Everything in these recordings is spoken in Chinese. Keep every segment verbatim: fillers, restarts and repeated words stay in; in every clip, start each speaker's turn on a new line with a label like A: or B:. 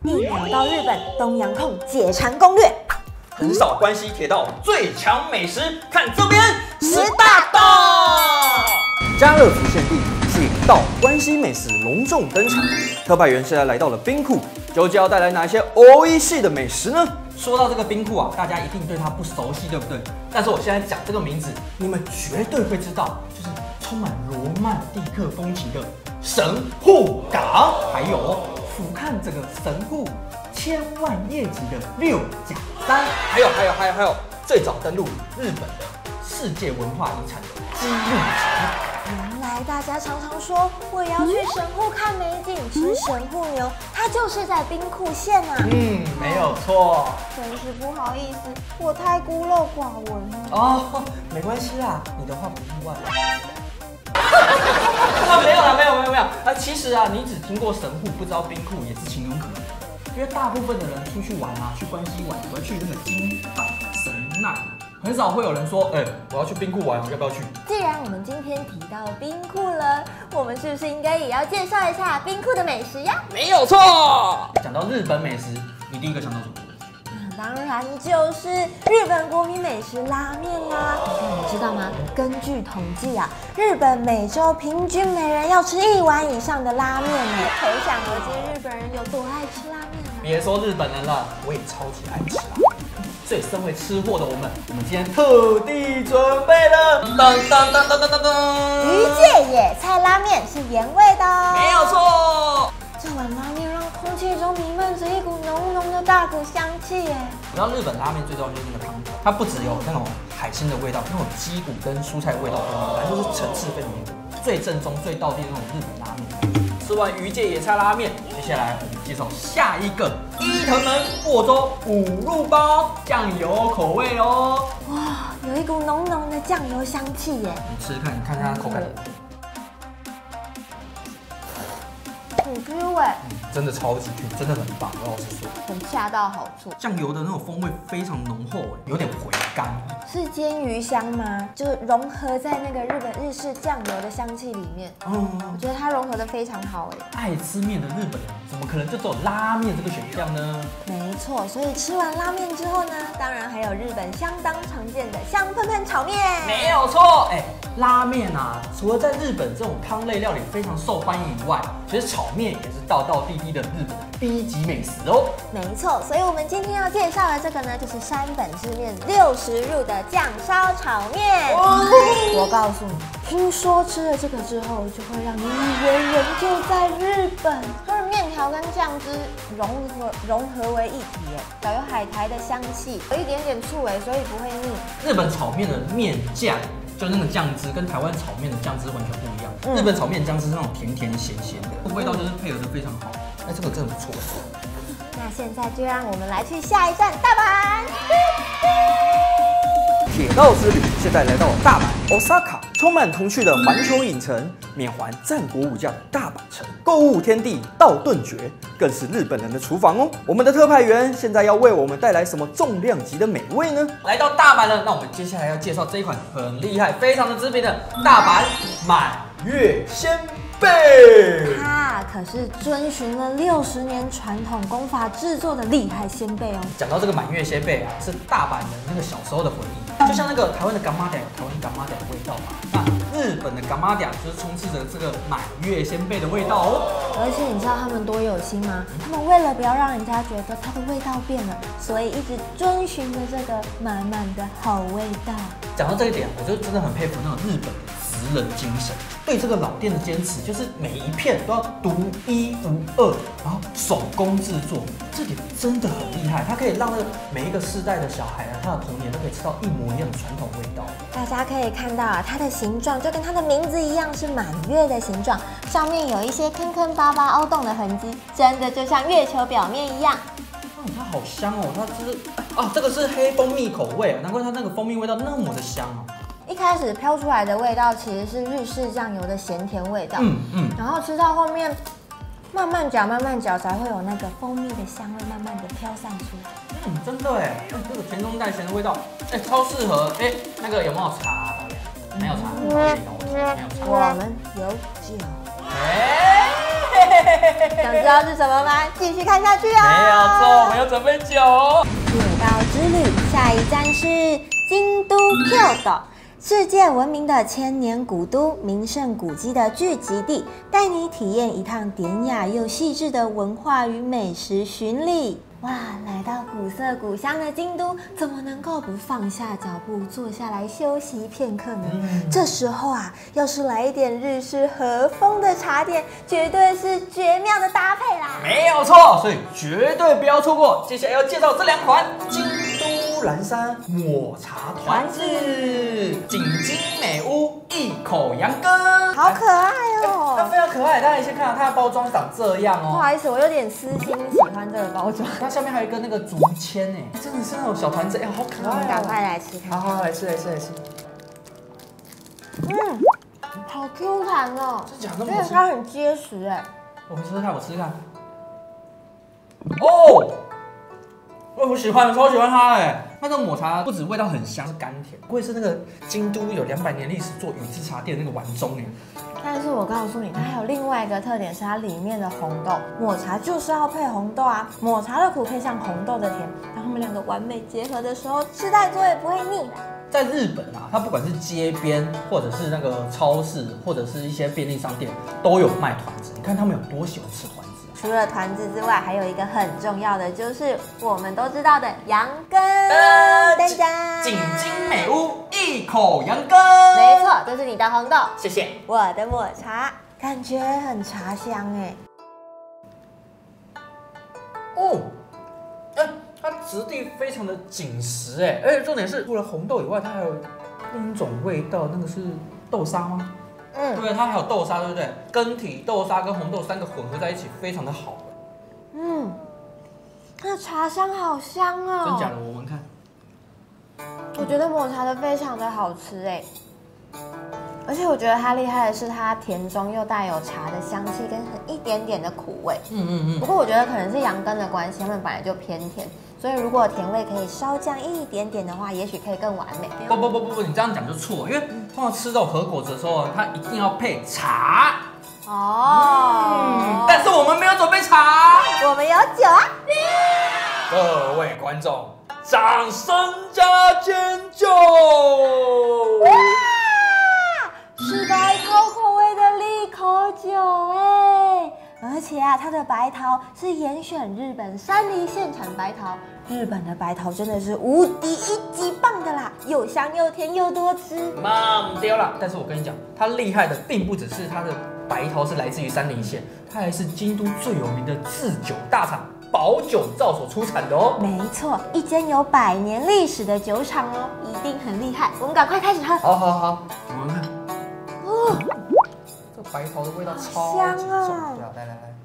A: 一秒到日本东洋控解馋攻略。
B: 横扫关西铁道最强美食，看这边十大道。家乐福限定铁道关西美食隆重登场，特派员现在来到了冰库，究竟要带来哪一些欧一系的美食呢？说到这个冰库啊，大家一定对它不熟悉，对不对？但是我现在讲这个名字，你们绝对会知道，就是充满罗曼蒂克风情的神户港，还有俯瞰整个神户千万业绩的六甲山，还有还有还有还有最早登陆日本的世界文化遗产的姬路城。
A: 原来大家常常说我也要去神户看美景，吃神户牛，它就是在兵库县啊。
B: 嗯，没有错。
A: 真是不好意思，我太孤陋寡闻了。
B: 哦，没关系啦，你的话不意外。没有啦，没有没有没有啊！其实啊，你只听过神户，不知道兵库也是情有可原。因为大部分的人出去玩啊，去关西玩，我要去那个金板神奈，很少会有人说，哎、欸，我要去兵库玩，要不要去？
A: 既然我们今天提到兵库了，我们是不是应该也要介绍一下兵库的美食呀？
B: 没有错。讲到日本美食，你第一个想到什么？
A: 当然就是日本国民美食拉面啦！可是你知道吗？根据统计啊，日本每周平均每人要吃一碗以上的拉面呢。可想而知，日本人有多爱吃拉面了。
B: 别说日本人了，我也超级爱吃拉面。所以身为吃货的我们，我们今天特地准备了噔噔噔噔噔噔噔
A: 鱼介野菜拉面，是原味的哦。
B: 没有错。
A: 这碗拉面让空气中弥漫着一股浓浓的大骨香气耶！
B: 你知道日本拉面最重要就是那个汤头，它不只有那种海鲜的味道，那种鸡骨跟蔬菜的味道都有，反正就是层次非常多，最正宗、最道地的那种日本拉面。吃完鱼介野菜拉面，接下来我们介绍下一个伊藤门握州五入包酱油口味哦。
A: 哇，有一股浓浓的酱油香气耶！
B: 你吃吃看，你看看它口感。
A: 很 Q 哎，
B: 真的超级 Q， 真的很棒，老实说，
A: 很恰到好处。
B: 酱油的那种风味非常浓厚，有点回甘。
A: 是煎鱼香吗？就是融合在那个日本日式酱油的香气里面。嗯，我觉得它融合的非常好哎。
B: 爱吃面的日本人怎么可能就只有拉面这个选项呢？
A: 没错，所以吃完拉面之后呢，当然还有日本相当常见的香喷喷炒面。
B: 没有错，哎，拉面啊，除了在日本这种汤类料理非常受欢迎以外，其实炒面也是道道地地的日本 B 级美食哦。
A: 没错，所以我们今天要介绍的这个呢，就是山本制面六十入的酱烧炒面。哦、我告诉你，听说吃了这个之后，就会让你以为人就在日本。它的面条跟酱汁融合融合为一体，哎，有海苔的香气，有一点点醋味，所以不会腻。
B: 日本炒面的面酱。就那个酱汁跟台湾炒面的酱汁完全不一样，嗯、日本炒面酱汁是那种甜甜咸咸的，味道就是配合的非常好。哎，这个真的不错。
A: 那现在就让我们来去下一站大阪。
B: 铁道之旅现在来到了大阪 Osaka， 充满童趣的环球影城，缅怀战国武将的大阪城，购物天地道顿崛，更是日本人的厨房哦。我们的特派员现在要为我们带来什么重量级的美味呢？来到大阪了，那我们接下来要介绍这一款很厉害、非常的知名的大阪满月鲜贝。
A: 它可是遵循了六十年传统功法制作的厉害鲜贝哦。
B: 讲到这个满月鲜贝啊，是大阪人那个小时候的回忆，就像那个台湾的干妈点，台湾干妈点的味道嘛。那日本的干妈点就是充斥着这个满月鲜贝的味道哦。
A: 而且你知道他们多有心吗？他们为了不要让人家觉得它的味道变了，所以一直遵循着这个满满的好味道。
B: 讲到这一点，我就真的很佩服那种日本的职人精神，对这个老店的坚持，就是每一片都要独一无二，然后手工制作，这点真的很厉害。它可以让那个每一个世代的小孩啊，他的童年都可以吃到一模一样的传统味道。
A: 大家可以看到啊，它的形状就跟它的名字一样，是满月的形状，上面有一些坑坑巴巴凹洞的痕迹，真的就像月球表面一样。
B: 嗯，它好香哦，它就是啊，这个是黑蜂蜜口味啊，难怪它那个蜂蜜味道那么的香哦。
A: 一开始飘出来的味道其实是日式酱油的咸甜味道，嗯嗯，然后吃到后面，慢慢嚼慢慢嚼才会有那个蜂蜜的香味慢慢的飘散出来。
B: 嗯，真的哎，这个甜中带咸的味道，哎，超适合哎，那个有没有茶？没有茶，没有茶，
A: 我们有酒。
B: 哎，嘿
A: 想知道是什么吗？继续看下去哦。
B: 没有错，我们有准备酒。
A: 铁道之旅，下一站是京都 Kyoto。世界闻名的千年古都、名胜古迹的聚集地，带你体验一趟典雅又细致的文化与美食巡礼。哇，来到古色古香的京都，怎么能够不放下脚步，坐下来休息片刻呢？嗯、这时候啊，要是来一点日式和风的茶点，绝对是绝妙的搭配啦！
B: 没有错，所以绝对不要错过。接下来要介绍这两款京都岚山抹茶团子，景金美屋一口羊羹，
A: 好可爱哦！
B: 它非常可爱，大家先看到它的包装长这样哦。
A: 不好意思，我有点私心喜欢这个包装。
B: 它下面还有一个那个竹签哎，真的是那种小团子哎，好可爱、哦！
A: 我们赶快来吃看看。
B: 好好来吃来吃来吃。
A: 嗯，好 Q 弹哦，
B: 真假那么
A: 好吃？它很结实哎。
B: 我试试看，我试试看。哦，我喜欢，超喜欢它哎！它这个抹茶不止味道很香，是甘甜，不会是那个京都有两百年历史做宇治茶店那个丸中哎。
A: 但是我告诉你，它还有另外一个特点，是它里面的红豆。抹茶就是要配红豆啊，抹茶的苦配上红豆的甜，当它们两个完美结合的时候，吃太多也不会腻的。
B: 在日本啊，它不管是街边，或者是那个超市，或者是一些便利商店，都有卖团子。你看他们有多喜欢吃团子。
A: 除了团子之外，还有一个很重要的，就是我们都知道的羊羹。
B: 噔
A: 噔，
B: 景金美屋一口羊羹。
A: 没错，这是你的红豆，
B: 谢谢。
A: 我的抹茶，感觉很茶香哎。
B: 哦，哎，它质地非常的紧实哎，而且重点是除了红豆以外，它还有另一种味道，那个是豆沙吗？嗯，对，它还有豆沙，对不对？根体、豆沙跟红豆三个混合在一起，非常的好。
A: 嗯，那茶香好香哦。
B: 真假的？我闻看。
A: 我觉得抹茶的非常的好吃哎，而且我觉得它厉害的是，它甜中又带有茶的香气跟很一点点的苦味。嗯嗯嗯。不过我觉得可能是羊羹的关系，它们本来就偏甜，所以如果甜味可以稍降一点点的话，也许可以更完美。
B: 不不不不不，你这样讲就错，因为通常吃这种和果子的时候，它一定要配茶。哦、嗯。但是我们没有准备茶，
A: 我们有酒啊。
B: 各位观众，掌声加尖叫！
A: 哇，是白桃口味的利口酒哎，而且啊，它的白桃是严选日本山梨县产白桃。日本的白桃真的是无敌一级棒的啦，又香又甜又多汁。
B: 妈丢了！但是我跟你讲，它厉害的并不只是它的白桃是来自于山梨县，它还是京都最有名的制酒大厂宝酒造所出产的哦。
A: 没错，一间有百年历史的酒厂哦，一定很厉害。我们赶快开始喝。
B: 好好好，我们看。哦，这白桃的味道超级
A: 香
B: 重。
A: 哦！
B: 来来来，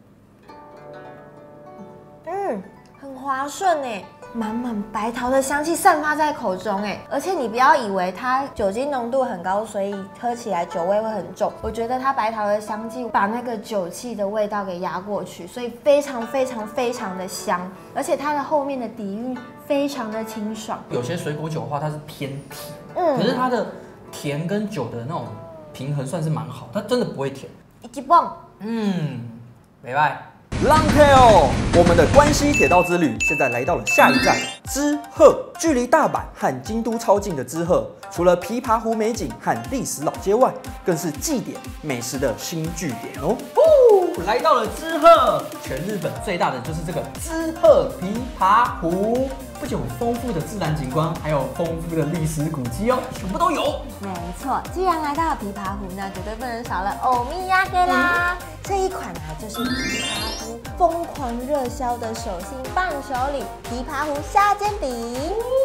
A: 嗯。很滑顺哎，满满白桃的香气散发在口中哎，而且你不要以为它酒精浓度很高，所以喝起来酒味会很重。我觉得它白桃的香气把那个酒气的味道给压过去，所以非常非常非常的香，而且它的后面的底蕴非常的清爽。有些水果酒的话，它是偏甜，嗯，可是它的甜跟酒的那种平衡算是蛮好，它真的不会甜。 一级棒，
B: 嗯，没拜。Long tail， 我们的关西铁道之旅现在来到了下一站知鹤。距离大阪和京都超近的知鹤，除了琵琶湖美景和历史老街外，更是祭典美食的新据点哦。哦，来到了知鹤，全日本最大的就是这个知鹤琵琶湖，不仅有丰富的自然景观，还有丰富的历史古迹哦，全部都有。
A: 没错，既然来到了琵琶湖，那绝对不能少了欧米亚给啦。嗯、这一款啊，就是琵琶湖疯狂热销的手信伴手礼——琵琶湖虾煎饼。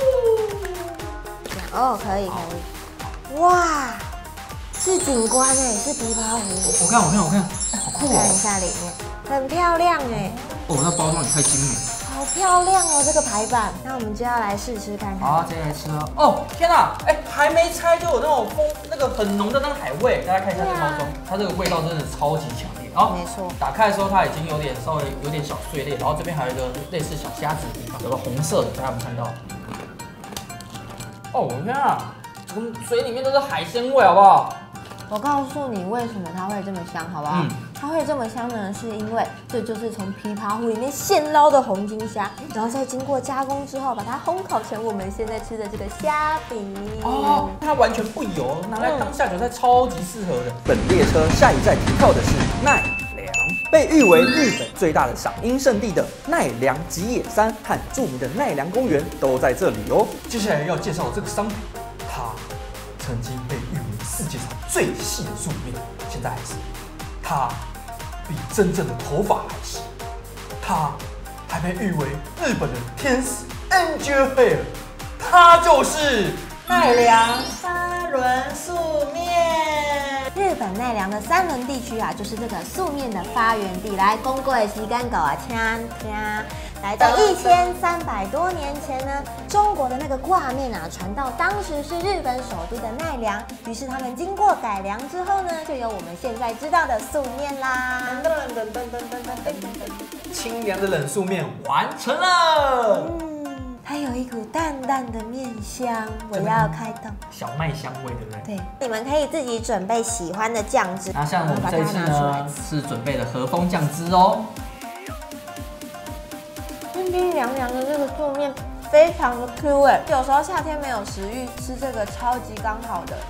A: 哦，可以可以。哇，是景观哎，是琵琶湖。
B: 我看我看我看，哎，好酷哦！
A: 看一下里面，很漂亮哎。
B: 哦，那包装也太精美了。
A: 好漂亮哦，这个排版。那我们就要来试吃看看。
B: 好，接下来吃哦。哦，天哪，哎，还没拆就有那种风，那个很浓的那个海味。大家看一下这个包装，它这个味道真的超级强烈。哦，
A: 没错。打
B: 开的时候它已经有点稍微有点小碎裂，然后这边还有一个类似小虾子的地方，有个红色的，大家有没有看到？哦，我天啊，这个嘴里面都是海鲜味，好不好？
A: 我告诉你为什么它会这么香，好不好？嗯， 它会这么香呢，是因为这就是从琵琶湖里面现捞的红金虾，然后再经过加工之后，把它烘烤成我们现在吃的这个虾饼。
B: 哦，它完全不油，拿来当下酒菜超级适合的。本列车下一站停靠的是奈良，被誉为日本最大的赏樱圣地的奈良吉野山和著名的奈良公园都在这里哦。接下来要介绍的这个商品，它曾经被誉为世界上最细的素面，现在还是。它比真正的头发还细，它还被誉为日本的天使 Angel Hair， 它就是奈良三轮素面。
A: 日本奈良的三轮地区啊，就是这个素面的发源地。来，公过的时间狗啊，听听。来到一千三百多年前呢，中国的那个挂面啊，传到当时是日本首都的奈良，于是他们经过改良之后呢，就有我们现在知道的素面啦。
B: 清凉的冷素面完成了。
A: 嗯，它有一股淡淡的面香，我要开动。
B: 小麦香味，对不对？
A: 对，你们可以自己准备喜欢的酱汁。
C: 那像我们这一次呢，是准备的和风酱汁哦。
A: 冰冰凉凉的这个素面非常的 Q 哎，有时候夏天没有食欲，吃这个超级刚好的。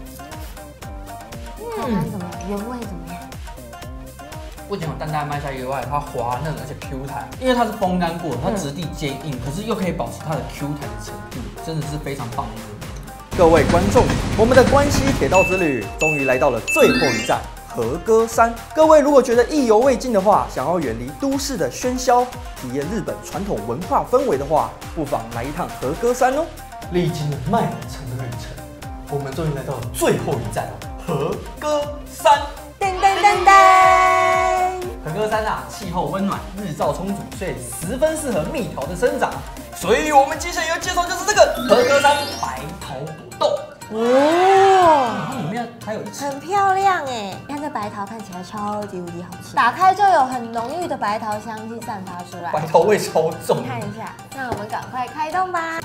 A: 口感怎么样？原味怎么样？
C: 不仅有淡淡的麦香以外，它滑嫩而且 Q 弹，因为它是风干过的，它质地坚硬，可是又可以保持它的 Q 弹的程度，真的是非常棒的一个面。
B: 各位观众，我们的关西铁道之旅终于来到了最后一站。和歌山，各位如果觉得意犹未尽的话，想要远离都市的喧嚣，体验日本传统文化氛围的话，不妨来一趟和歌山哦。历经了漫长的旅程，我们终于来到了最后一站和歌山。
A: 噔噔噔噔！
C: 和歌山啊，气候温暖，日照充足，所以十分适合蜜桃的生长。
B: 所以我们接下来要介绍就是这个和歌山白桃果冻。
A: 哦，
C: 它里面还有一
A: 很漂亮哎！你看这白桃看起来超级无敌好吃，打开就有很浓郁的白桃香气散发出来，
B: 白桃味超重。
A: 看一下，那我们赶快开动吧！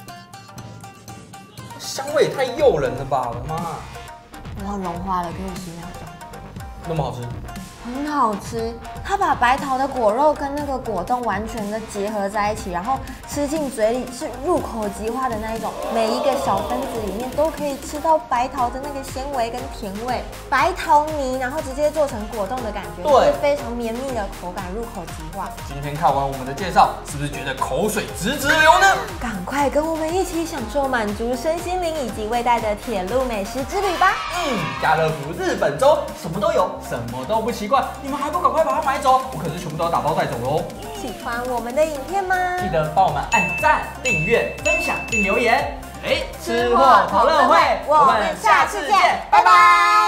B: 香味也太诱人了吧！我的妈，
A: 我要融化了，给我十秒钟。
B: 那么好吃。
A: 很好吃，它把白桃的果肉跟那个果冻完全的结合在一起，然后吃进嘴里是入口即化的那一种，每一个小分子里面都可以吃到白桃的那个纤维跟甜味，白桃泥，然后直接做成果冻的感觉，对，是非常绵密的口感，入口即化。
B: 今天看完我们的介绍，是不是觉得口水直直流呢？
A: 赶快跟我们一起享受满足身心灵以及味带的铁路美食之旅吧！
B: 嗯，家乐福日本粥什么都有，什么都不奇怪。你们还不赶快把它买走？我可是全部都要打包带走喽！
A: 喜欢我们的影片吗？
B: 记得帮我们按赞、订阅、分享并留言。哎，吃货讨论会，我们下次见，拜拜。